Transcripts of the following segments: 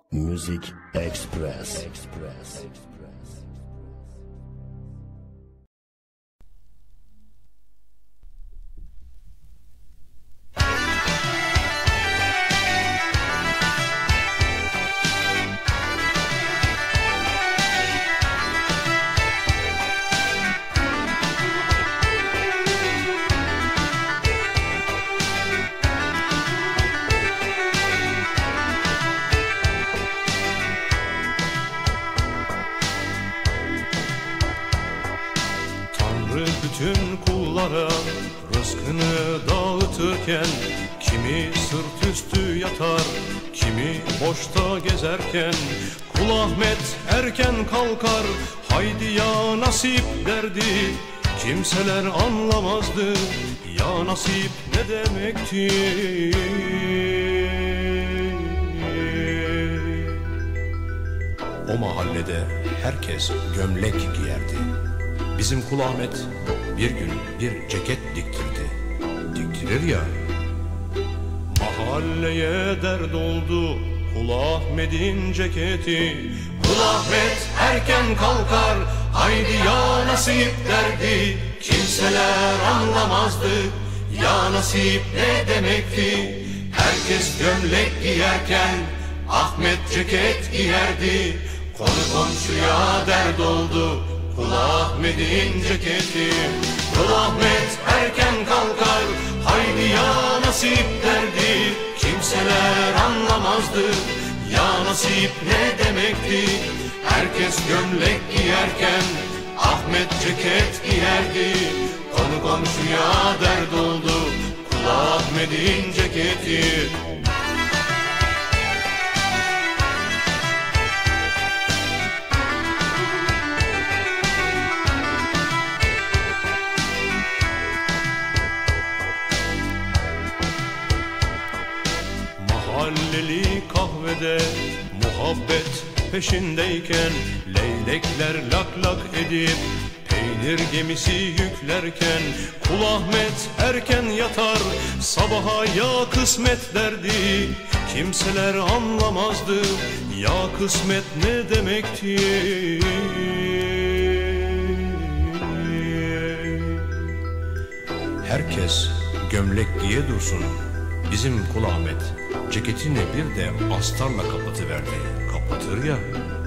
Music Express. Bütün kullara rızkını dağıtırken, kimi sırt üstü yatar, kimi boşta gezerken, Kul Ahmet erken kalkar, haydi ya nasip derdi. Kimseler anlamazdı ya nasip ne demekti. O mahallede herkes gömlek giyerdi. Bizim Kul Ahmet bir gün bir ceket diktirdi. Diktirir ya. Mahalleye dert oldu Kul Ahmet'in ceketi. Kul Ahmet erken kalkar, haydi ya nasip derdi. Kimseler anlamazdı ya nasip ne demekti. Herkes gömlek giyerken Ahmet ceket giyerdi. Konu komşuya dert oldu Kul Ahmet'in ceketi. Kul Ahmet erken kalkar, haydi ya nasip derdi. Kimseler anlamazdı ya nasip ne demekti. Herkes gömlek giyerken Ahmet ceket giyerdi. Konu komşuya dert oldu Kul Ahmet'in ceketi. Mahalleli kahvede muhabbet peşindeyken, leylekler lak lak edip peynir gemisi yüklerken, Kul Ahmet erken yatar, sabaha ya kısmet derdi. Kimseler anlamazdı ya kısmet ne demekti. Herkes gömlek giye dursun, bizim Kul Ahmet ceketini bir de astarla kapatıverdi. Kapatır ya.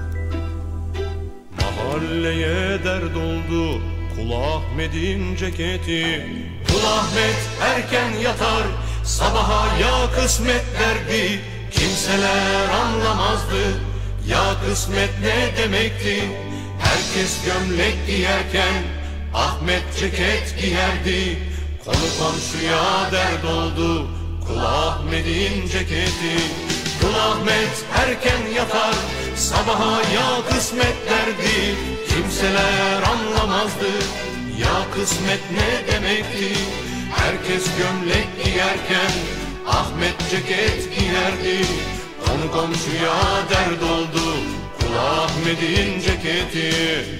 Mahalleye dert oldu Kul Ahmet'in ceketi. Kul Ahmet erken yatar, sabaha ya kısmet derdi. Kimseler anlamazdı ya kısmet ne demekti. Herkes gömlek giyerken Ahmet ceket giyerdi. Konu komşuya dert oldu Kul Ahmet'in ceketi. Kul Ahmet erken yatar, sabaha ya kısmet derdi. Kimseler anlamazdı ya kısmet ne demekti. Herkes gömlek giyerken Ahmet ceket giyerdi. Konu komşuya dert oldu Kul Ahmet'in ceketi.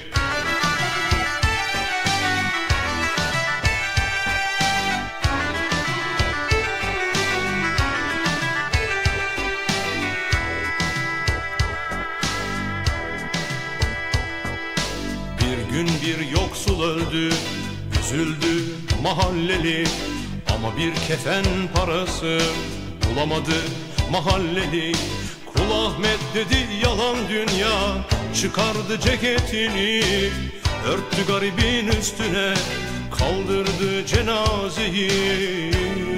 Bir yoksul öldü, üzüldü mahalleli, ama bir kefen parası bulamadı mahalleli. Kul Ahmet dedi yalan dünya, çıkardı ceketini, örttü garibin üstüne, kaldırdı cenazeyi.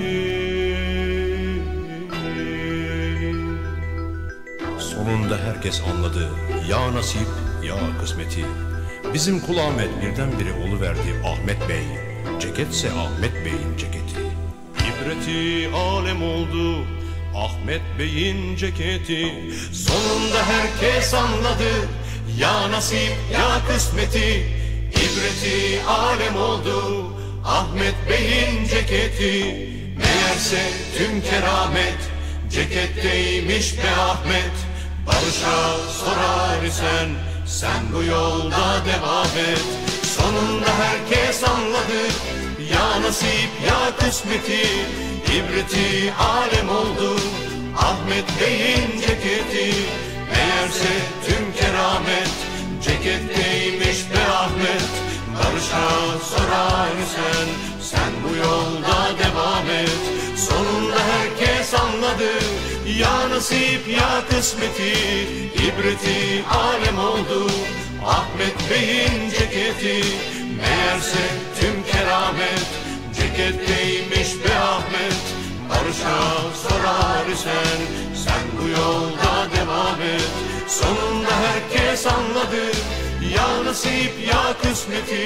Sonunda herkes anladı ya nasip ya kısmeti. Bizim Kul Ahmet birdenbire oluverdi Ahmet Bey, ceketse Ahmet Bey'in ceketi. İbreti alem oldu Ahmet Bey'in ceketi. Sonunda herkes anladı ya nasip ya kısmeti. İbreti alem oldu Ahmet Bey'in ceketi. Meğerse tüm keramet ceketteymiş be Ahmet. Barış'a sorar isen sen bu yolda devam et. Sonunda herkes anladı ya nasip ya kısmeti. İbreti alem oldu Ahmet Bey'in ceketi. Meğerse tüm keramet ceketteymiş be Ahmet. Barış'a sorarsan sen bu yolda devam et. Sonunda herkes anladı, ya nasip ya kısmeti, ibreti alem oldu Ahmet Bey'in ceketi. Meğerse tüm keramet ceketteymiş be Ahmet. Barış'a sorarsan sen bu yolda devam et. Sonunda herkes anladı, ya nasip ya kısmeti,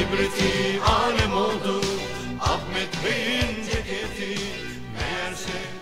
ibreti alem oldu Ahmet Bey'in ceketi. Meğerse